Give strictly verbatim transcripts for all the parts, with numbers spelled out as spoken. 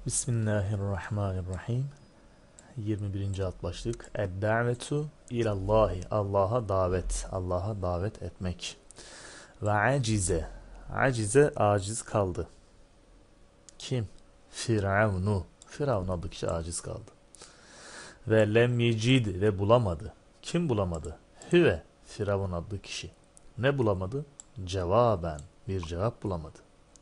Bismillahirrahmanirrahim. yirmi birinci alt başlık. Ed-davetu ilallahi. Allah'a davet. Allah'a davet etmek. Ve acize. Acize aciz kaldı. Kim? Firavunu. Firavun adlı kişi aciz kaldı. Ve lem yecid ve bulamadı. Kim bulamadı? Hüve. Firavun adlı kişi. Ne bulamadı? Cevaben. Bir cevap bulamadı.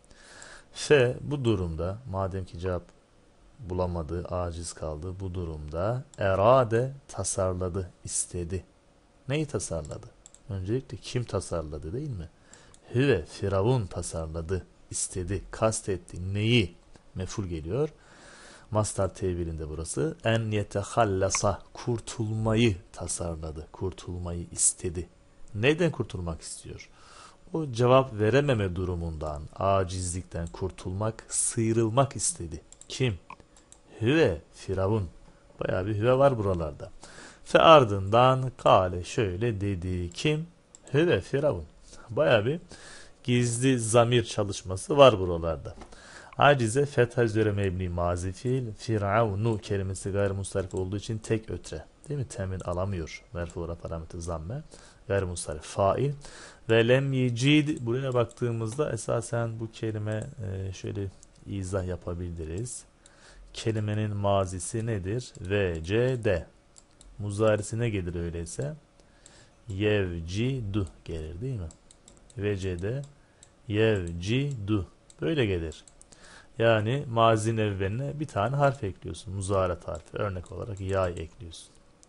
Fe bu durumda madem ki cevap bulamadı, aciz kaldı, bu durumda erade tasarladı, istedi. Neyi tasarladı? Öncelikle kim tasarladı değil mi? Hüve Firavun tasarladı, istedi, kastetti. Neyi? Meful geliyor. Mastar tevilinde burası. En yetehallasa kurtulmayı tasarladı, kurtulmayı istedi. Neden kurtulmak istiyor? O cevap verememe durumundan, acizlikten kurtulmak, sıyrılmak istedi. Kim? Hüve Firavun. Bayağı bir hüve var buralarda. Fe ardından kale şöyle dedi. Kim? Hüve Firavun. Bayağı bir gizli zamir çalışması var buralarda. Acize fetha üzere mebni mazi fiil. Firavunu kelimesi gayrimustarif olduğu için tek ötre. Değil mi? Temin alamıyor. Merfu'ra parametre zamme. Gayrimustarif fail. Ve lem yecid. Buraya baktığımızda esasen bu kelime şöyle izah yapabiliriz. Kelimenin mazisi nedir? Vecd. Muzarisi ne gelir öyleyse? Yevcidu gelir değil mi? Vecd yevcidu. Böyle gelir. Yani mazinin evveline bir tane harf ekliyorsun. Muzaret harfi. Örnek olarak ya'yı ekliyorsun.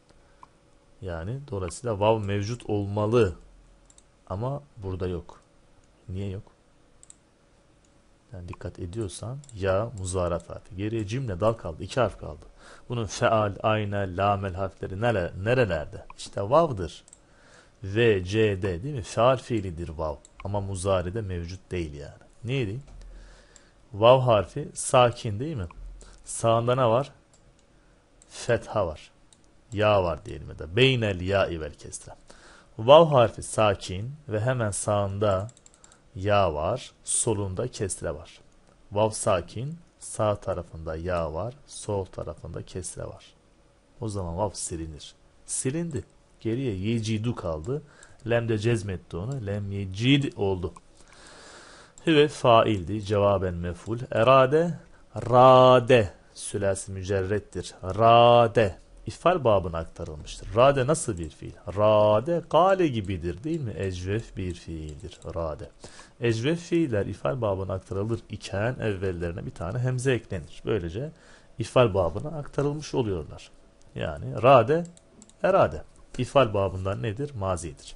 Yani dolayısıyla vav mevcut olmalı. Ama burada yok. Niye yok? Yani dikkat ediyorsan ya muzarat harfi. Geriye cümle dal kaldı. İki harf kaldı. Bunun feal, ayne, lamel harfleri nere, nerelerde? İşte vav'dır. V, C, D değil mi? Feal fiilidir vav. Ama muzaride mevcut değil yani. Neydi? Vav harfi sakin değil mi? Sağında ne var? Fetha var. Ya var diyelim ya da. Beynel ya'i vel kesre. Vav harfi sakin ve hemen sağında ya var, solunda kesre var. Vav sakin, sağ tarafında ya var, sol tarafında kesre var. O zaman vav silinir. Silindi. Geriye yecidu kaldı. Lem de cezmetti onu. Lem yecid oldu. Hüve faildi. Cevaben meful. Erade, rade. Sülasi mücerrettir. Rade. İfal babına aktarılmıştır. Rade nasıl bir fiil? Rade gale gibidir değil mi? Ecvef bir fiildir. Rade. Ecvef fiiller ifal babına aktarılır iken evvellerine bir tane hemze eklenir. Böylece ifal babına aktarılmış oluyorlar. Yani rade, erade. İfal babından nedir? Mazidir.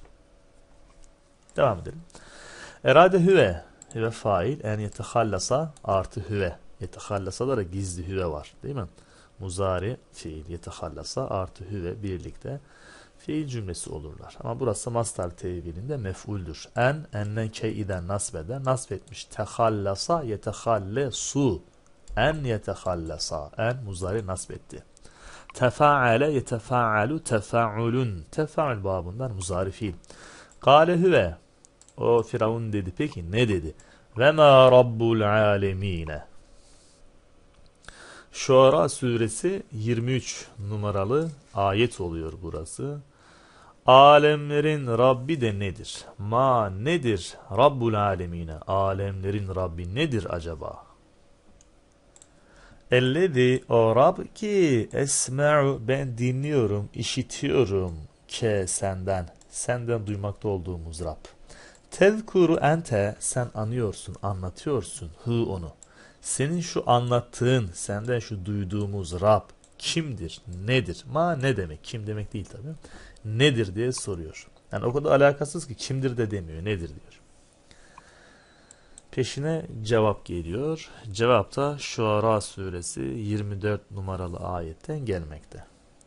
Devam edelim. Erade hüve. Hüve fail. En yetehallasa artı hüve. Yetehallasalara gizli hüve var. Değil mi? Muzari fiil yetehallasa artı hüve birlikte fiil cümlesi olurlar. Ama burası mastar tevilinde mef'uldür. En, ennen keyiden nasbeder. Nasbetmiş. Tehallasa yetehallesu. En yetehallasa. En muzari nasbetti. Tefaale yetefaalu tefaulun. Tefaul babından muzari fiil. Kale hüve. O Firavun dedi. Peki ne dedi? Ve ma rabbul alemine. Şuara suresi yirmi üç numaralı ayet oluyor burası. Alemlerin Rabbi de nedir? Ma nedir? Rabbul alemine. Alemlerin Rabbi nedir acaba? Ellezi o Rab ki esme'u ben dinliyorum, işitiyorum ke senden. Senden duymakta olduğumuz Rab. Tezkuru ente sen anıyorsun, anlatıyorsun hı onu. Senin şu anlattığın, senden şu duyduğumuz Rab kimdir, nedir? Ma ne demek? Kim demek değil tabi. Nedir diye soruyor. Yani o kadar alakasız ki kimdir de demiyor, nedir diyor. Peşine cevap geliyor. Cevap da Şuara suresi yirmi dört numaralı ayetten gelmekte.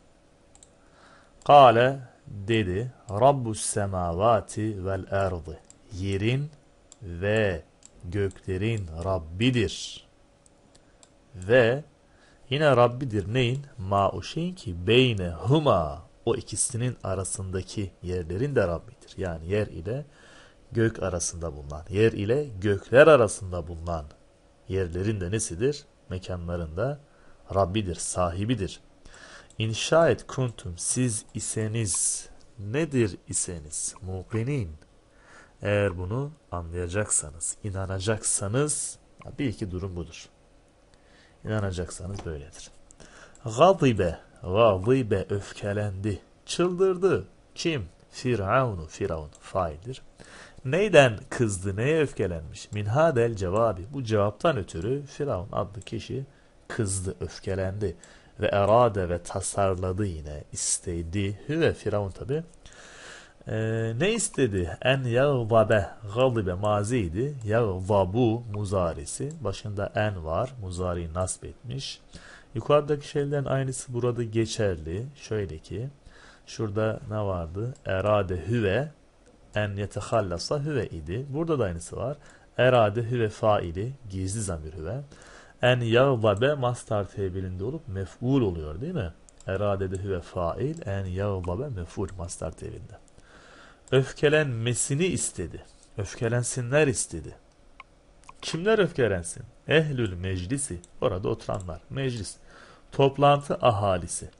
Kale dedi Rabbus semavati vel erdi. Yerin ve göklerin Rabbidir. Ve yine Rabbidir neyin? Ma o şeyin ki beyne huma o ikisinin arasındaki yerlerin de Rabbidir. Yani yer ile gök arasında bulunan, yer ile gökler arasında bulunan yerlerin de nesidir? mekanlarında Rabbidir, sahibidir. İnşa et kuntum, siz iseniz, nedir iseniz, muqinin, eğer bunu anlayacaksanız, inanacaksanız, bir iki durum budur. İnanacaksanız böyledir. Gadibe, gadibe, öfkelendi, çıldırdı. Kim? Firavunu, Firavun faildir. Neyden kızdı, neye öfkelenmiş? Min hadel cevabi, bu cevaptan ötürü Firavun adlı kişi kızdı, öfkelendi. Ve erade ve tasarladı, yine istedi. Hüve Firavun tabi. Ee, ne istedi? En yağzabe, gadibe maziydi. Yağzabu muzarisi. Başında en var. Muzariyi nasb etmiş. Yukarıdaki şeylerin aynısı burada geçerli. Şöyle ki, şurada ne vardı? Erade hüve en yetehallasa hüve idi. Burada da aynısı var. Erade hüve faili, gizli zamir hüve. En yağzabe mastar tebilinde olup mef'ul oluyor değil mi? Erade de hüve fail, en yağzabe mef'ul mastar tebilinde. Öfkelenmesini istedi. Öfkelensinler istedi. Kimler öfkelensin? Ehlül meclisi, orada oturanlar. Meclis, toplantı ahalisi.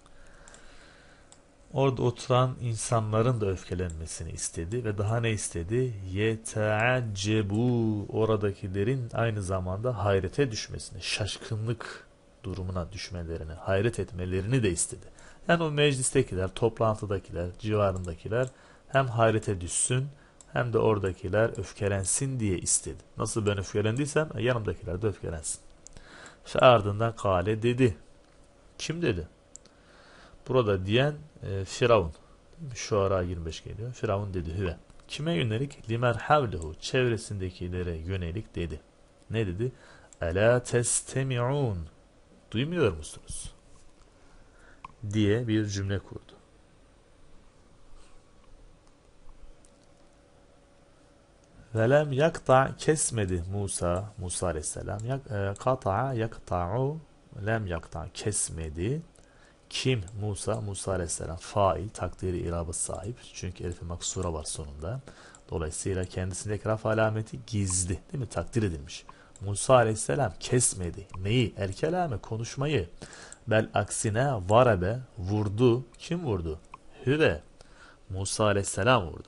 Orada oturan insanların da öfkelenmesini istedi ve daha ne istedi? Yeteaccebu, oradakilerin aynı zamanda hayrete düşmesini, şaşkınlık durumuna düşmelerini, hayret etmelerini de istedi. Yani o meclistekiler, toplantıdakiler, civarındakiler hem hayrete düşsün hem de oradakiler öfkelensin diye istedi. Nasıl ben öfkelendiysem yanımdakiler de öfkelensin. Ve ardından kale dedi. Kim dedi? Burada diyen e, Firavun. Şuara yirmi beş geliyor. Firavun dedi hüve. Kime yönelik? Limer havlehu, çevresindekilere yönelik dedi. Ne dedi? Ela testemi'un, duymuyor musunuz? Diye bir cümle kurdu. Velem yakta, kesmedi Musa, Musa aleyhisselam. Kata'a yakta'u, lem yakta, kesmedi. Kim? Musa, Musa aleyhisselam fail, takdiri irabı sahip. Çünkü elif-i maksura var sonunda. Dolayısıyla kendisindeki raf alameti gizli, değil mi? Takdir edilmiş. Musa aleyhisselam kesmedi. Neyi? El kelame, konuşmayı. Bel aksine varabe, vurdu. Kim vurdu? Hüve. Musa aleyhisselam vurdu.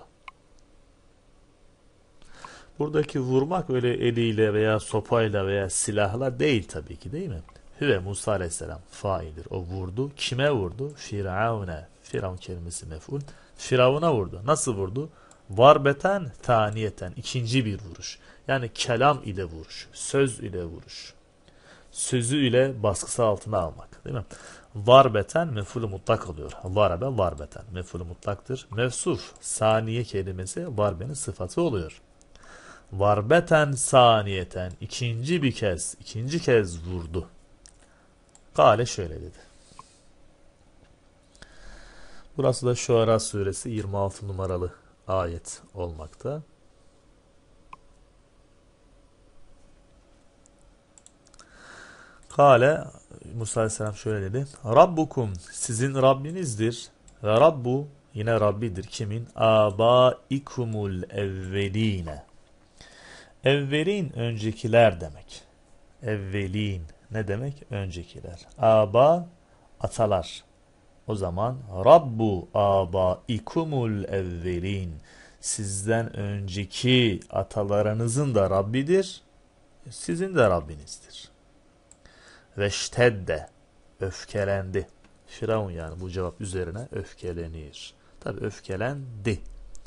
Buradaki vurmak öyle eliyle veya sopayla veya silahla değil tabii ki, değil mi? Hüve Musa aleyhisselam faildir. O vurdu. Kime vurdu? Firavun'a. Firavun kelimesi mef'ul. Firavun'a vurdu. Nasıl vurdu? Varbeten taniyeten. İkinci bir vuruş. Yani kelam ile vuruş. Söz ile vuruş. Sözü ile baskısı altına almak. Değil mi? Varbeten mef'ul-ü mutlak oluyor. Varbe varbeten. Mef'ul-ü mutlaktır. Mevsuf. Saniye kelimesi varbenin sıfatı oluyor. Varbeten saniyeten. İkinci bir kez. ikinci kez vurdu. Kale şöyle dedi. Burası da Şuara suresi yirmi altı numaralı ayet olmakta. Kale Musa aleyhisselam şöyle dedi. Rabbukum, sizin Rabbinizdir. Ve Rabbu, yine Rabbidir. Kimin? Abaikumul evveline. Evvelin, öncekiler demek. Evvelin ne demek? Öncekiler. Aba, atalar. O zaman Rabbu abaikumul evvelin, sizden önceki atalarınızın da Rabbidir, sizin de Rabbinizdir. Ve ştedde, öfkelendi. Firavun yani bu cevap üzerine öfkelenir. Tabi öfkelendi.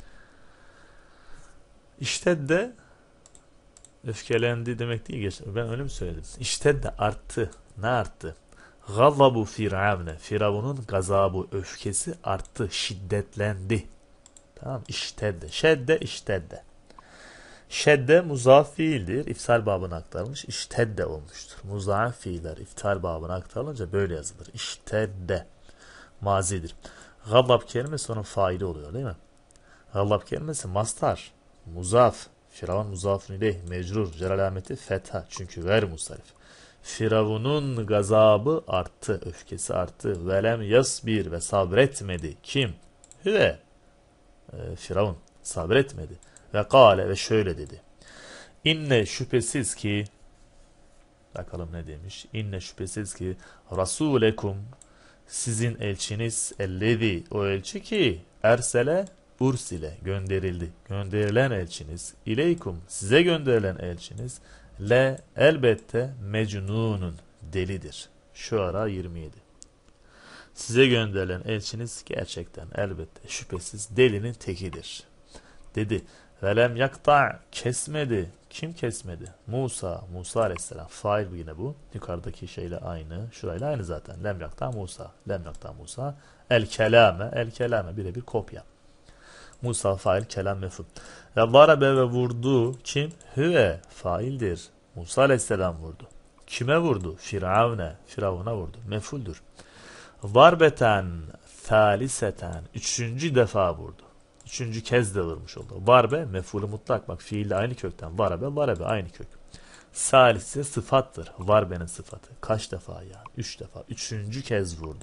İştedde öfkelendi demek değil. Ben öyle mi söyledim? İştedde arttı. Ne arttı? Gazabu firavne. Firavun'un gazabı, öfkesi arttı, şiddetlendi. Tamam, iştedde. Şedde, iştedde. Şedde muzaf fiildir. İftal babına aktarılmış. İştedde olmuştur. Muzaf fiiller iftal babına aktarılınca böyle yazılır. İştedde. Mazidir. Gazab kelimesi onun faili oluyor değil mi? Gazab kelimesi mastar. Muzaf. Firavun muzafun ileyh. Mecrur. Celalameti fetha. Çünkü ver musarif. Firavun'un gazabı arttı. Öfkesi arttı. Velem yasbir, ve sabretmedi. Kim? Hüve. E, Firavun sabretmedi. Ve kâle, ve şöyle dedi. İnne, şüphesiz ki Bakalım ne demiş. İnne şüphesiz ki Rasulekum sizin elçiniz ellezi o elçi ki ersele ursile gönderildi. Gönderilen elçiniz ileykum size gönderilen elçiniz le elbette mecnunun delidir. Şuara yirmi yedi. Size gönderilen elçiniz gerçekten elbette şüphesiz delinin tekidir. Dedi. Velem yakta kesmedi. Kim kesmedi? Musa. Musa aleyhisselam. Fail yine bu. Yukarıdaki şeyle aynı. Şurayla aynı zaten. Lem yakta Musa. Lem yakta Musa. El kelame. El kelame. Birebir kopya. Musa fail, kelam mef'ul. Ve darabe ve vurdu. Kim? Hüve. Faildir. Musa aleyhisselam vurdu. Kime vurdu? Firavune. Firavuna vurdu. Mef'uldür. Darbeten thaliseten. Üçüncü defa vurdu. Üçüncü kez de vurmuş oldu. Varbe mef'ulü mutlak. Bak fiille aynı kökten. Varabe, varabe aynı kök. Salise sıfattır. Varbe'nin sıfatı. Kaç defa yani? Üç defa. Üçüncü kez vurdu.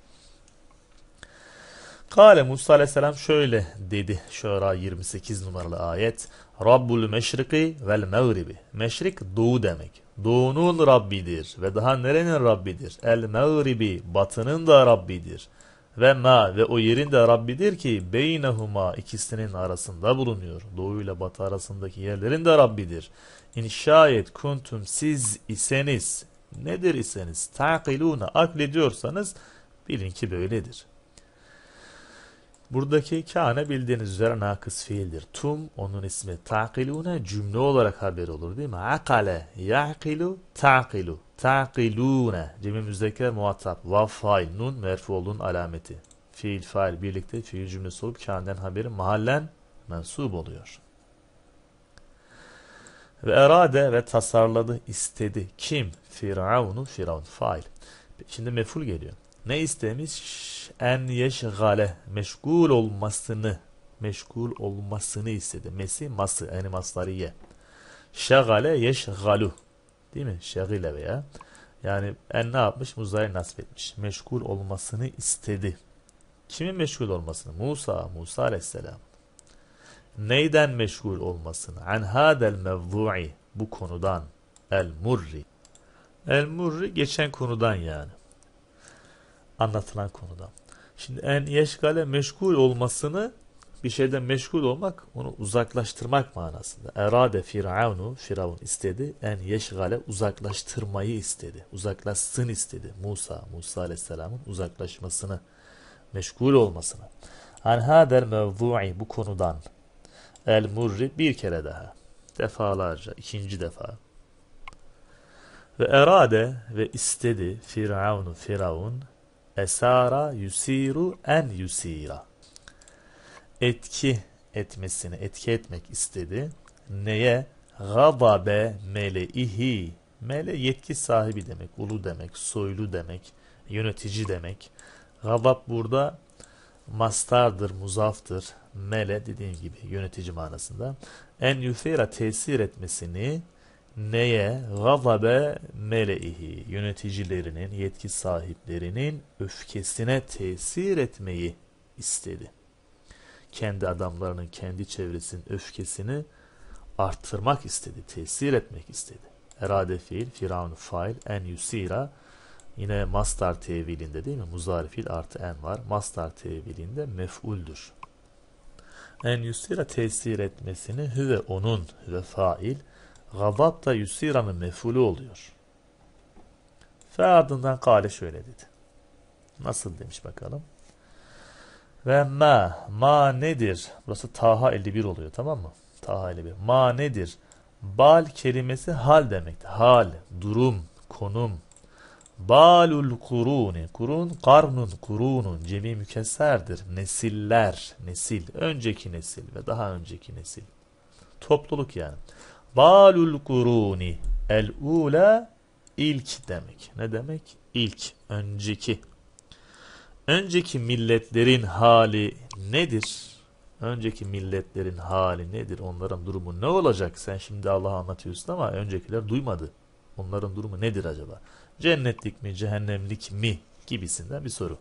Kale Musa aleyhisselam şöyle dedi. Şura yirmi sekiz numaralı ayet. Rabbul meşriki vel mağribi. Meşrik doğu demek. Doğunun Rabbidir. Ve daha nerenin Rabbidir? El mağribi. Batının da Rabbidir. Ve ma ve o yerin de Rabbidir ki beynehuma ikisinin arasında bulunuyor. Doğu ile batı arasındaki yerlerin de Rabbidir. İn şayet kuntum siz iseniz nedir iseniz ta'kiluna aklediyorsanız bilin ki böyledir. Buradaki kâne bildiğiniz üzere nakıs fiildir. Tum onun ismi. Ta'kiluna cümle olarak haber olur değil mi? Akale ya'kilu ta'kilu. Ta'kiluna cemi müzekker muhatap. Vav fail nun merfu olduğunun alameti. Fiil fail birlikte fiil cümlesi olup kânden haberi mahallen mensup oluyor. Ve erade ve tasarladı istedi. Kim? Firavunu firavun fail. Şimdi meful geliyor. Ne istemiş? En yeşgale meşgul olmasını meşgul olmasını istedi. Mesi ması yani masdariye. Şagale yeşgalu değil mi? Şagile veya yani en ne yapmış? Muzari nasip etmiş. Meşgul olmasını istedi. Kimin meşgul olmasını? Musa, Musa aleyhisselam. Neyden meşgul olmasını? An hadel mevdu'i bu konudan. El murri. El murri geçen konudan yani. Anlatılan konudan. Şimdi en yeşgale meşgul olmasını bir şeyden meşgul olmak onu uzaklaştırmak manasında. Erade firavunu firavun istedi. En yeşgale uzaklaştırmayı istedi. Uzaklaşsın istedi. Musa Musa aleyhisselamın uzaklaşmasını meşgul olmasını. An hadel mevdu'i bu konudan. El murri bir kere daha. Defalarca ikinci defa. Ve erade ve istedi firavunu firavun esara yusiru en yusira. Etki etmesini, etki etmek istedi. Neye? Gadabe meleihi. Mele yetki sahibi demek, ulu demek, soylu demek, yönetici demek. Gadab burada mastardır, muzaftır. Mele dediğim gibi yönetici manasında. En yusira tesir etmesini neye? Gadabe meleihi. Yöneticilerinin, yetki sahiplerinin öfkesine tesir etmeyi istedi. Kendi adamlarının, kendi çevresinin öfkesini arttırmak istedi, tesir etmek istedi. Erade fiil, firavun fail, en yusira yine mastar tevilinde değil mi? Muzari fiil artı en var. Mastar tevilinde mef'uldür. En yusira tesir etmesini hüve onun, hüve fail, gadab da yusira'nın mef'ulü oluyor. Fe ardından kâle şöyle dedi. Nasıl demiş bakalım. Ve ma, ma nedir? Burası Taha elli bir oluyor tamam mı? Taha elli bir. Ma nedir? Bal kelimesi hal demektir. Hal, durum, konum. Balul kuruni. Kurun, karnun, kurunun. Cemi mükesserdir. Nesiller, nesil. Önceki nesil ve daha önceki nesil. Topluluk yani. Balul kuruni. El-ula ilk demek. Ne demek? İlk, önceki. Önceki milletlerin hali nedir? Önceki milletlerin hali nedir? Onların durumu ne olacak? Sen şimdi Allah'a anlatıyorsun ama öncekiler duymadı. Onların durumu nedir acaba? Cennetlik mi, cehennemlik mi? Gibisinden bir soru.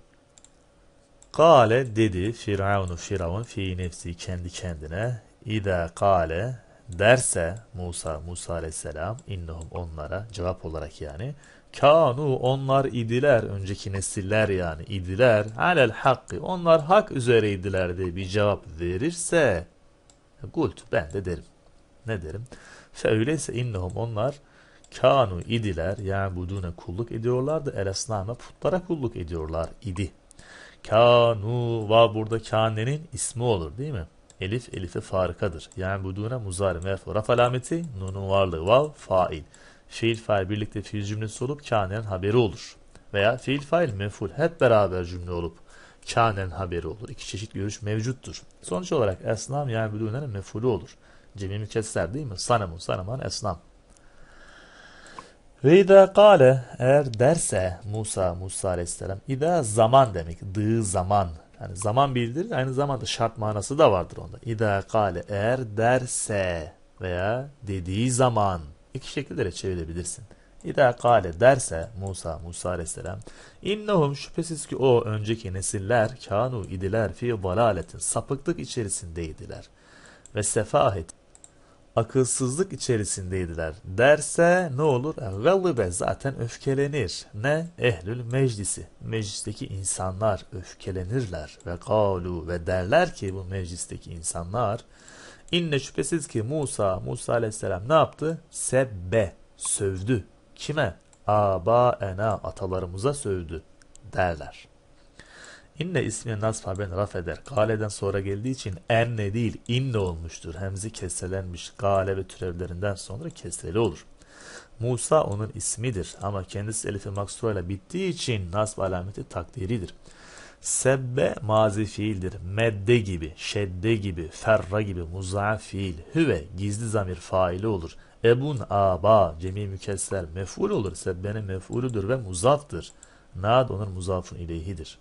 Kale dedi Firavunu Firavun fi nefsi kendi kendine. İda kale derse Musa, Musa aleyhisselam innehum onlara cevap olarak yani kanu onlar idiler önceki nesiller yani idiler alel hakkı onlar hak üzereydiler diye bir cevap verirse kult ben de derim. Ne derim? Fe öyleyse innehum onlar kanu idiler yani budune kulluk ediyorlardı el esname putlara kulluk ediyorlar idi. Kanu va burada kanenin ismi olur değil mi? Elif elifi farikadır. Yani budune muzari merfu raf alameti nunun varlığı vav fail. Fiil fail birlikte fiil cümlesi olup kanenin haberi olur. Veya fiil fail meful hep beraber cümle olup kanenin haberi olur. İki çeşit görüş mevcuttur. Sonuç olarak esnam yani budunenin mefulü olur. Cemi mükesser değil mi? Sanemun saneman esnam. Ve idâ kâle eğer derse Musa, Musa aleyhisselam idâ zaman demek, dığı zaman. Yani zaman bildirir aynı zamanda şart manası da vardır onda. İdâ kâle eğer derse veya dediği zaman iki şekilde de çevirebilirsin. İdâ kâle derse Musa, Musa aleyhisselam innehum şüphesiz ki o önceki nesiller kânu idiler fi dalâletin sapıklık içerisindeydiler ve sefahet akılsızlık içerisindeydiler derse ne olur? Galibe zaten öfkelenir. Ne? Ehlül meclisi. Meclisteki insanlar öfkelenirler. Ve kalu ve derler ki bu meclisteki insanlar inne şüphesiz ki Musa, Musa aleyhisselam ne yaptı? Sebbe, sövdü. Kime? Âbâena, atalarımıza sövdü derler. İnne ismini nasb haberini raf eder. Gale'den sonra geldiği için enne değil inne olmuştur. Hemzi kesrelenmiş. Gale ve türevlerinden sonra kesreli olur. Musa onun ismidir ama kendisi elifi maksura ile bittiği için nasb alameti takdiridir. Sebbe mazi fiildir. Medde gibi, şedde gibi, ferra gibi muzaaf fiil. Hüve gizli zamir faili olur. Ebun aba cemi mükesser mef'ul olur. Sebbenin mef'uludur ve muzaftır. Nad onun muzafun ileyhidir.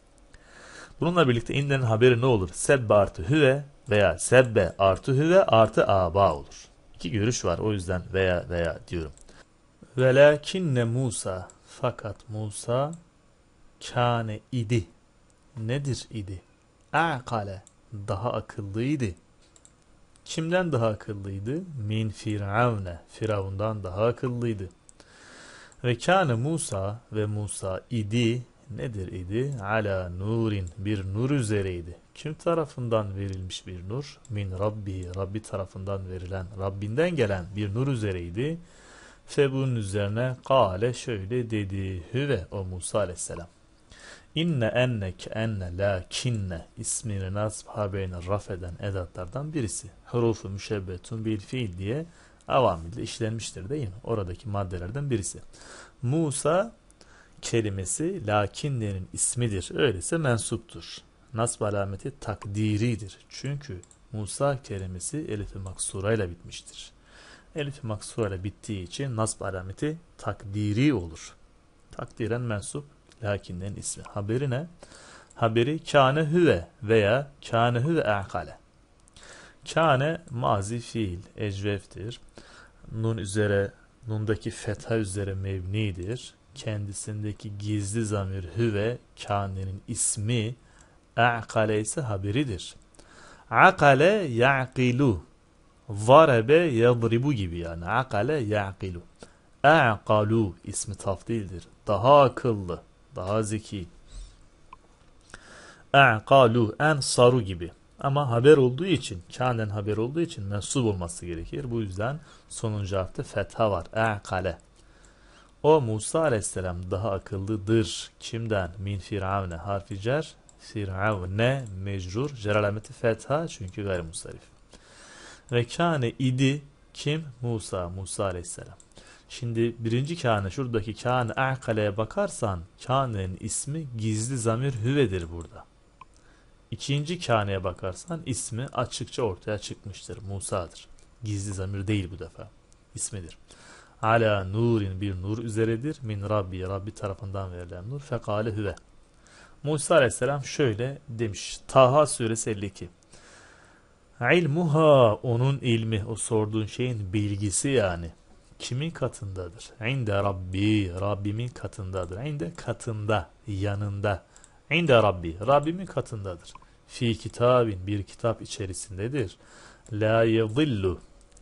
Bununla birlikte innenin haberi ne olur? Sebbe artı hüve veya sebbe artı hüve artı aba olur. İki görüş var o yüzden veya veya diyorum. Velakinne Musa fakat Musa kâne idi. Nedir idi? A'kale daha akıllıydı. Kimden daha akıllıydı? Min firavne Firavundan daha akıllıydı. Ve kâne Musa ve Musa idi. Nedir idi? Ala nurin bir nur üzereydi. Kim tarafından verilmiş bir nur? Min Rabbi Rabbi tarafından verilen Rabbinden gelen bir nur üzereydi. Fe bunun üzerine kâle şöyle dedi. Hüve o Musa aleyhisselam. İnne enneke enne lakinne ismini nasb haberini raf eden edatlardan birisi. Hurufu müşebbetun bil fiil diye avamilde işlenmiştir değil mi? Oradaki maddelerden birisi. Musa kelimesi lakinnenin ismidir. Öyleyse mensuptur. Nasb alameti takdiridir. Çünkü Musa kelimesi elif-i maksura ile bitmiştir. Elif-i maksura ile bittiği için nasb alameti takdiri olur. Takdiren mensup lakinnenin ismi. Haberi ne? Haberi kâne hüve veya kâne hüve a'kale. Kâne mazi fiil ecveftir. Nun üzere nundaki fetha üzere mevnidir. Kendisindeki gizli zamir hüve kânenin ismi a'kale ise haberidir. Akale ya'kilu zarabe yadribu gibi yani akale ya'kilu. A'kalu ismi tafdildir. Daha akıllı, daha zeki. A'kalu en saru gibi. Ama haber olduğu için, kânen haber olduğu için mensup olması gerekir. Bu yüzden sonuncu harfte fetha var. A'kale. O Musa aleyhisselam daha akıllıdır. Kimden? Min firavne harfi cer. Firavne mecrur. Cer alameti fetha çünkü gayrimusarif. Ve kâne idi kim? Musa. Musa aleyhisselam. Şimdi birinci kâne şuradaki kâne a'kale'ye bakarsan kâne'nin ismi gizli zamir hüvedir burada. İkinci kâne'ye bakarsan ismi açıkça ortaya çıkmıştır. Musa'dır. Gizli zamir değil bu defa. İsmidir. Ala nurin bir nur üzeredir. Min Rabbi Rabbi tarafından verilen nur. Fekale hüve. Musa aleyhisselam şöyle demiş. Taha suresi elli iki. İlmuha onun ilmi o sorduğun şeyin bilgisi yani. Kimin katındadır? İnde Rabbi Rabbimin katındadır. İnde katında yanında. İnde Rabbi Rabbimin katındadır. Fi kitabin bir kitap içerisindedir. La yadillu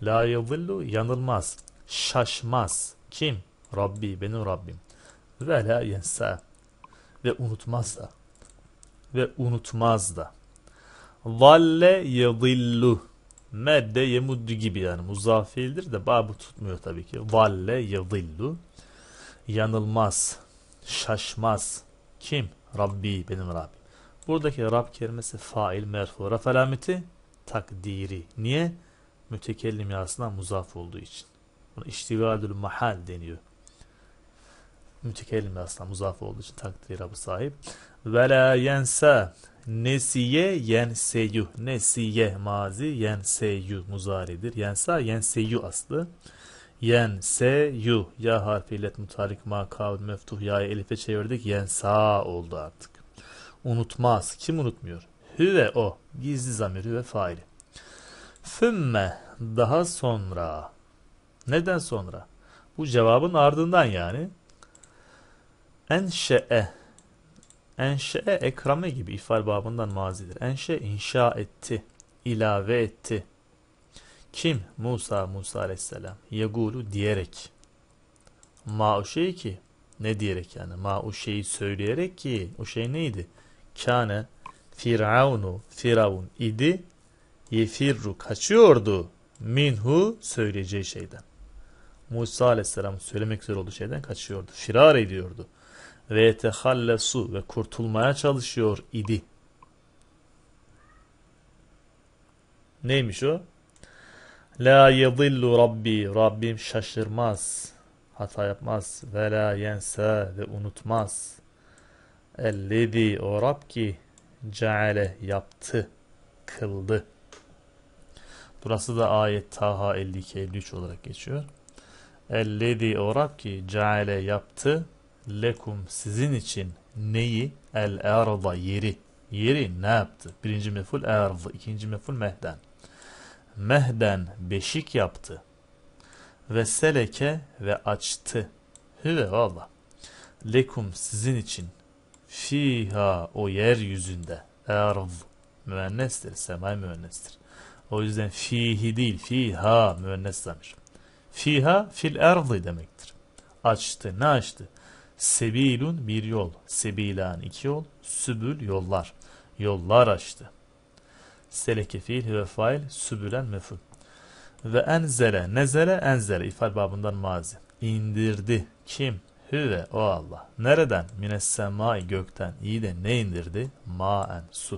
La yadillu yanılmaz, şaşmaz. Kim? Rabbi, benim Rabbim. Ve la yensa ve unutmaz da. Ve unutmaz da. Zalle yadillu. Medde yemuddu gibi yani muzaf fiildir de babı tutmuyor tabii ki. Zalle yadillu. Yanılmaz, şaşmaz. Kim? Rabbi, benim Rabbim. Buradaki Rab kelimesi fail merfu. Raf alameti takdiri. Niye? Mütekellim yasına muzaf olduğu için. Buna iştigalül mahal deniyor. Mütekellim yasına muzaf olduğu için takdiri Rab'ı sahip. Ve la yensa. Nesiye yenseyu. Nesiye mazi, yenseyu muzaridir. Yensa yenseyu aslı. Yenseyu. Ya harfi illet mutarik ma kavl meftuh ya'yı elife çevirdik. Yensa oldu artık. Unutmaz. Kim unutmuyor? Hüve o. Gizli zamir hüve faili. Fümme. Daha sonra. Neden sonra? Bu cevabın ardından yani. Enşe'e. Enşe'e ekrame gibi ifal babından mazidir. Enşe inşa etti. İlave etti. Kim? Musa, Musa aleyhisselam. Yegulu diyerek. Ma o şey ki. Ne diyerek yani? Ma o şeyi söyleyerek ki. O şey neydi? Kâne Firavunu. Firavun idi. Yefirru kaçıyordu. Minhu söyleyeceği şeyden. Musa aleyhisselam söylemek üzere olduğu şeyden kaçıyordu. Firar ediyordu. Ve yetehallesu ve kurtulmaya çalışıyor idi. Neymiş o? La yadillu Rabbi. Rabbim şaşırmaz. Hata yapmaz. Ve la yensa ve unutmaz. Ellezi o Rab ki ceale yaptı. Kıldı. Burası da ayet Taha elli iki elli üç olarak geçiyor. Ellezi o Rab ki ceale yaptı. Lekum sizin için neyi? El arda yeri. Yeri ne yaptı? Birinci meful ardı. İkinci meful mehden. Mehden beşik yaptı. Ve seleke ve açtı. Hüve valla. Lekum sizin için. Fiha o yeryüzünde. Arz. Müennestir. Semay müennestir. O yüzden fihi değil. Fiha müennes zamir. Fiha fil ardı demektir. Açtı. Ne açtı? Sebilun bir yol. Sebilan iki yol. Sübül yollar. Yollar açtı. Seleke fiil ve fail. Sübülen meful. Ve enzele. Nezele enzele. İfal babından mazi. İndirdi. Kim? Hüve o Allah. Nereden? Mines semai gökten. İyi de ne indirdi? Maen su.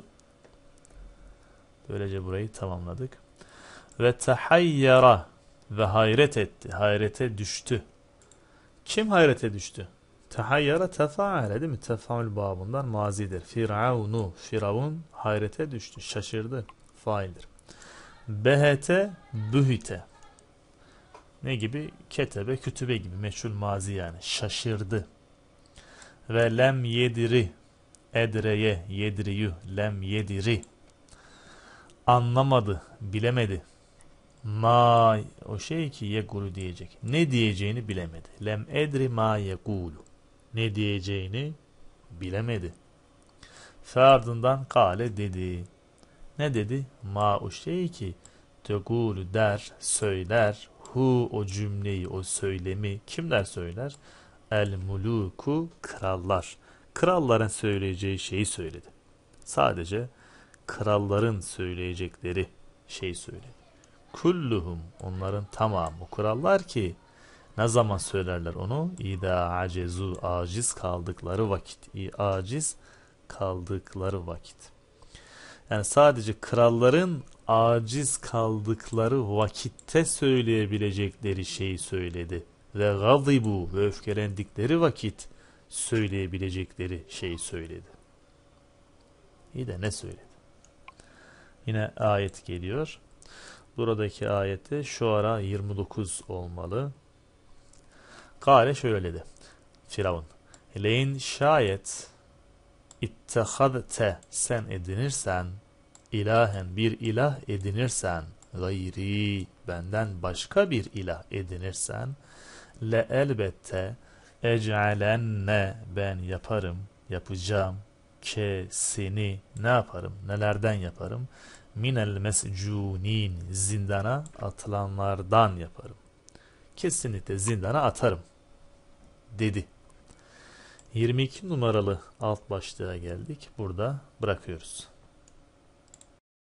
Böylece burayı tamamladık. Ve tehayyara ve hayret etti. Hayrete düştü. Kim hayrete düştü? Tehayyara tefaale değil mi? Tefaül babından mazidir. Firavunu. Firavun hayrete düştü. Şaşırdı. Faildir. Behete bühite. Ne gibi? Ketebe, kütübe gibi. Meçhul mazi yani. Şaşırdı. Ve lem yediri. Edreye, yedriyü. Lem yediri. Anlamadı. Bilemedi. Ma o şey ki yegulu diyecek. Ne diyeceğini bilemedi. Lem edri ma yegulu. Ne diyeceğini bilemedi. Fe ardından kale dedi. Ne dedi? Ma o şey ki tegulu der, söyler. Hu o cümleyi, o söylemi kimler söyler? El muluku krallar. Kralların söyleyeceği şeyi söyledi. Sadece kralların söyleyecekleri şeyi söyledi. Kulluhum onların tamamı krallar ki ne zaman söylerler onu? İda acezu aciz kaldıkları vakit. İ aciz kaldıkları vakit. Yani sadece kralların aciz kaldıkları vakitte söyleyebilecekleri şeyi söyledi. Ve gazibu ve öfkelendikleri vakit söyleyebilecekleri şeyi söyledi. İyi de ne söyledi? Yine ayet geliyor. Buradaki ayette Şuara yirmi dokuz olmalı. Kale şöyle dedi. Firavun. Leyin şayet ittehadte sen edinirsen ilahen bir ilah edinirsen gayri benden başka bir ilah edinirsen le elbette ec'alenne ben yaparım yapacağım ke seni ne yaparım nelerden yaparım minel mescunin, zindana atılanlardan yaparım. Kesinlikle zindana atarım dedi. yirmi iki numaralı alt başlığa geldik. Burada bırakıyoruz.